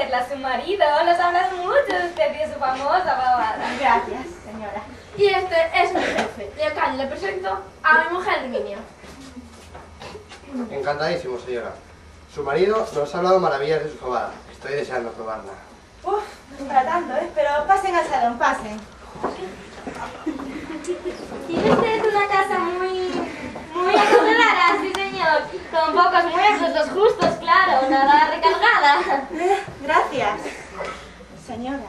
conocerla, a su marido. Nos hablan mucho de usted y de su famosa fabada. Gracias, señora. Y este es mi jefe. Y acá le presento a mi mujer Herminia. Encantadísimo, señora. Su marido nos ha hablado maravillas de su fabada. Estoy deseando probarla. Uf, no es para tanto, ¿eh? Pero pasen al salón, pasen. Tiene usted una casa muy acomodada, sí señor. Con pocos muebles, los justos, claro, nada recargada. Gracias, señora.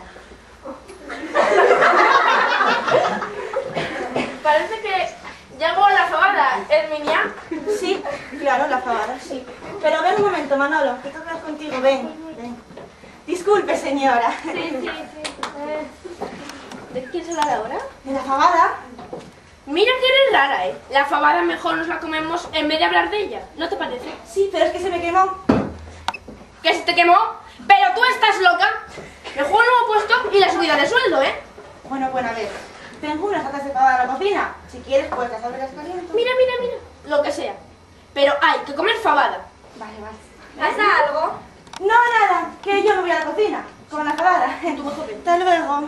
Parece que llegó la fabada, Herminia. Sí, claro, la fabada, sí. Pero ven un momento, Manolo, que tengo que hablar contigo, ven. Disculpe, señora. Sí. ¿De qué quieres hablar ahora? ¿De la fabada? Mira que eres rara, ¿eh? La fabada mejor nos la comemos en vez de hablar de ella. ¿No te parece? Sí, pero es que se me quemó. ¿Que se te quemó? ¡Pero tú estás loca! Mejor un nuevo puesto y la subida de sueldo, ¿eh? Bueno, a ver. Tengo unas latas de fabada en la cocina. Si quieres, pues las abres, las caliento. Mira. Lo que sea. Pero hay que comer fabada. Vale. ¿Pasa algo? No, nada, que yo me voy a la cocina. Con la fabada. Hasta luego.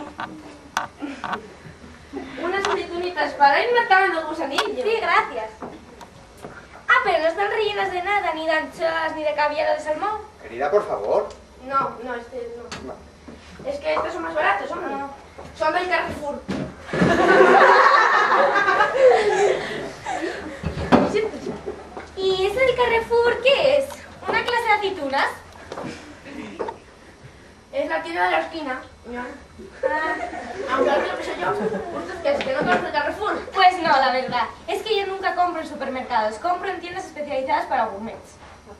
Unas aceitunitas para ir matando el gusanillo. Sí, gracias. Ah, pero no están rellenas de nada, ni de anchoas, ni de caviar o de salmón. Querida, por favor. No. Es que estos son más baratos, hombre. Son del Carrefour. Siéntese. ¿Y ese del Carrefour qué es? ¿Una clase de aceitunas? Es la tienda de la esquina. Aunque lo que sé yo. ¿Usted que no conoce el Carrefour? Pues no, la verdad. Es que yo nunca compro en supermercados, compro en tiendas especializadas para gourmets.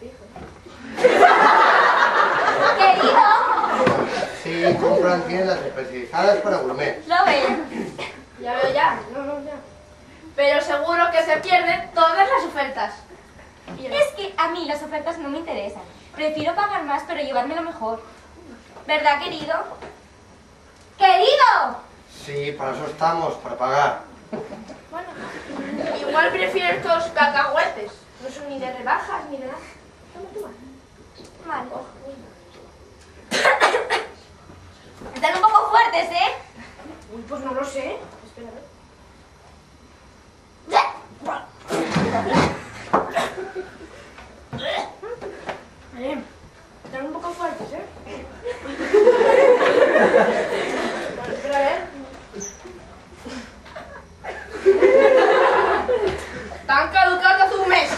Querido, Sí, compran tiendas especializadas para gourmet. lo veo. Ya veo ya. Ya. Pero seguro que se pierden todas las ofertas. Es que a mí las ofertas no me interesan. Prefiero pagar más, pero llevármelo mejor. ¿Verdad, querido? ¡Querido! Sí, para eso estamos, para pagar. Bueno, igual prefiero estos cacahuetes. No son ni de rebajas ni de nada. Toma. Vale. Están un poco fuertes, ¿eh? Uy, pues no lo sé. Espera, están un poco fuertes, ¿eh? Bueno, espera, a ver. Están caducados hace un mes.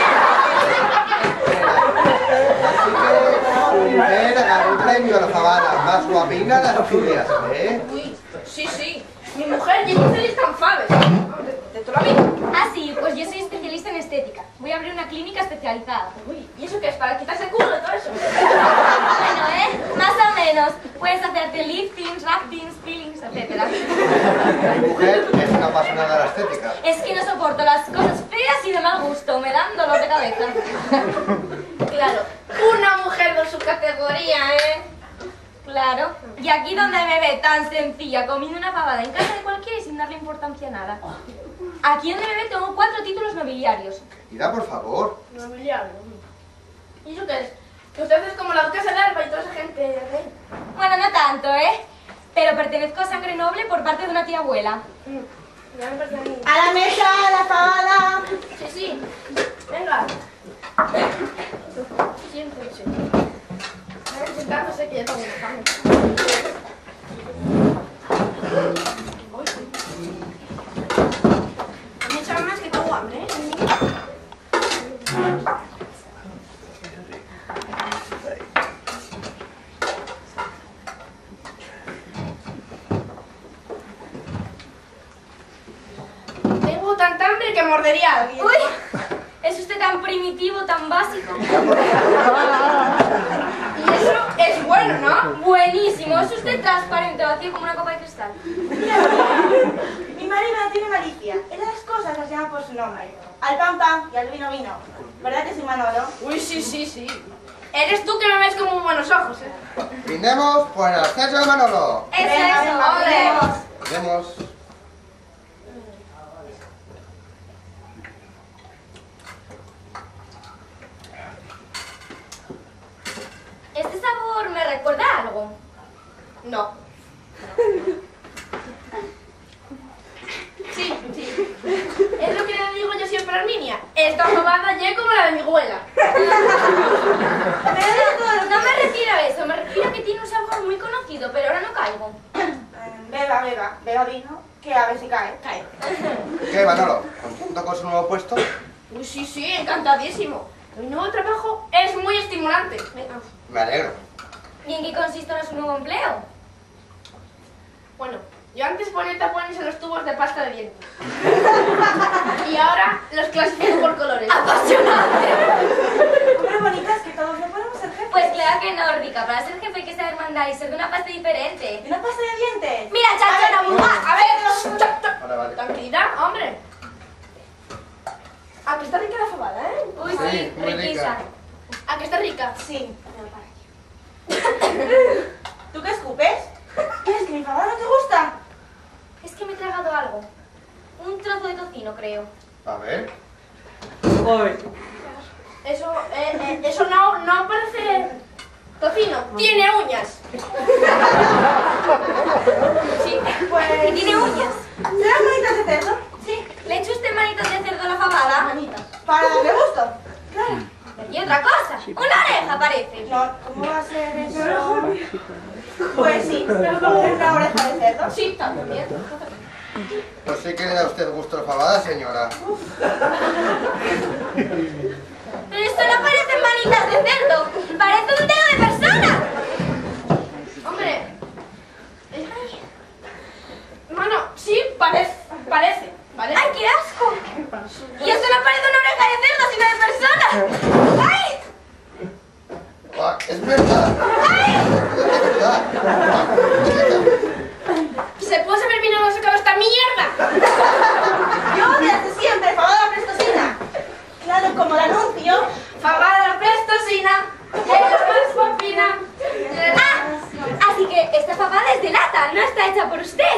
Su mujer ganó el premio a la fabada más guapina de Asturias, ¿eh? Uy, sí. Mi mujer llegó feliz tan faves. De toda la vida. Ah, sí, pues yo soy especialista en estética. Voy a abrir una clínica especializada. Uy, ¿y eso qué es? ¿Para quitarse el culo y todo eso? Bueno, más o menos. Puedes hacerte liftings, raftings, peelings, etc. Mi mujer es una apasionada de la estética. Es que no soporto las cosas feas y de mal gusto. Me dan dolor de cabeza. Claro, una mujer de su categoría, ¿eh? Claro. Y aquí donde me ve tan sencilla, comiendo una pavada en casa de cualquiera y sin darle importancia a nada. Aquí donde me ve tengo 4 títulos nobiliarios. Querida, por favor. Nobiliario. ¿Y eso qué es? Que usted es como la duquesa de Alba y toda esa gente de ahí. Bueno, no tanto, ¿eh? Pero pertenezco a sangre noble por parte de una tía abuela. Ya me parece a mí. ¡A la mesa, la fabada! Sí. Venga. Siéntense. A ver, sentándose que ya tengo una fama. A mí echaban más que tengo hambre, ¿eh? Tengo tanta hambre que mordería a alguien. ¡Uy! ¿Es usted tan primitivo, tan básico? Y eso es bueno, ¿no? Buenísimo. ¿Es usted transparente, vacío como una copa de cristal? Mi marido no tiene malicia. Él a las cosas las llama por su nombre. Al pan pan y al vino vino. ¿Verdad que sí, Manolo? Uy, sí. Eres tú que me ves con muy buenos ojos, ¿eh? Brindemos por el ascenso de Manolo. Eso, Venga, ole. Brindemos. Este sabor me recuerda a algo. No. Sí. Es lo que le digo yo siempre a Arminia. Esta fabada ya como la de mi abuela. No me refiero a eso, me refiero a que tiene un sabor muy conocido, pero ahora no caigo. Beba vino, que a ver si cae. Cae. ¿Qué, Manolo? ¿Contento con su nuevo puesto? Uy, sí, encantadísimo. Mi nuevo trabajo es muy estimulante. Me alegro. ¿Y en qué consiste ahora su nuevo empleo? Bueno, yo antes ponía tapones en los tubos de pasta de dientes. Y ahora los clasifico por colores. ¡Apasionante! Hombre, bonitas, que todos no podemos ser jefes. Pues claro que no, Rica. Para ser jefe hay que saber mandar y ser de una pasta diferente. ¿Y una pasta de dientes? ¡Mira, chachona, burbuja! A ver, Ahora vale. tranquilidad, hombre. ¿A que está rica la fabada, eh? Uy, Sí, sí, muy riquísima. rica. ¿A que está rica? Sí. ¿Tú qué escupes? ¿Qué es que mi fabada no te gusta? Es que me he tragado algo. Un trozo de tocino, creo. A ver. Eso no parece tocino. Tiene uñas. Sí, Pues... y tiene uñas. ¿Serán manitas de cerdo? Sí, ¿le echo usted manitas de cerdo a la fabada? Manitas. Para darle gusto. Claro. Y otra cosa, una oreja parece. No, ¿cómo va a ser eso? Pues sí, una oreja de cerdo. Sí, también. Pues sí que le da usted gusto a la fabada, señora. Pero esto no parecen manitas de cerdo, parece un dedo de persona. Hombre. Bueno, sí, parece, ¿vale? ¡Ay, qué asco! Y esto no parece una oreja de cerdo, sino de persona. ¡Ay! Ah, es verdad. Es verdad. ¿Se puede saber bien dónde ha sacado esta mierda? Yo desde siempre, fabada prestosina. Claro, como el anuncio. Fabada prestosina, es la más guapina. ¡Ah! Así que esta fabada es de lata, no está hecha por usted.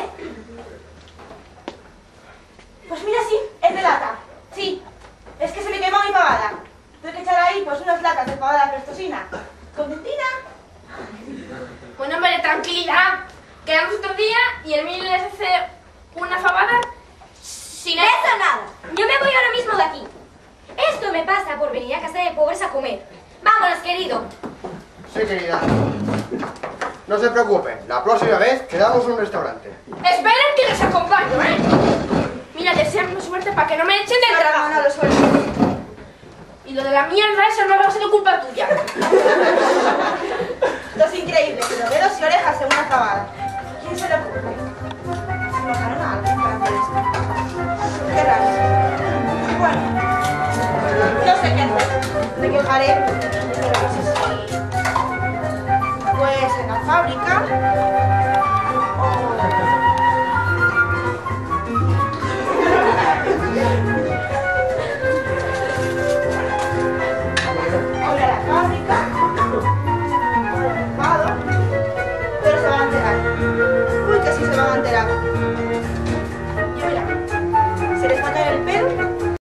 Pues mira, sí, es de lata. Sí, es que se me quemó mi fabada. Tuve que echar ahí pues unas latas de fabada prestosina. ¿Contentina? Bueno, hombre, tranquilidad. Quedamos otro día y el mío les hace una fabada sin Eso nada, yo me voy ahora mismo de aquí. Esto me pasa por venir a casa de pobres a comer. Vámonos, querido. Sí, querida. No se preocupe, la próxima vez quedamos en un restaurante. Esperen que les acompaño, ¿eh? Mira, deseame suerte para que no me echen del trabajo. No, lo suelto. Y lo de la mierda, eso no va a ser culpa tuya. Esto es increíble, pero dedos y orejas en una fabada. ¿Quién se lo ocurre? Se mojaron a algo para hacer esto. Qué raro. Bueno, no sé qué hacer. Me quejaré, pero no sé si... Pues en la fábrica... O ir a la fábrica...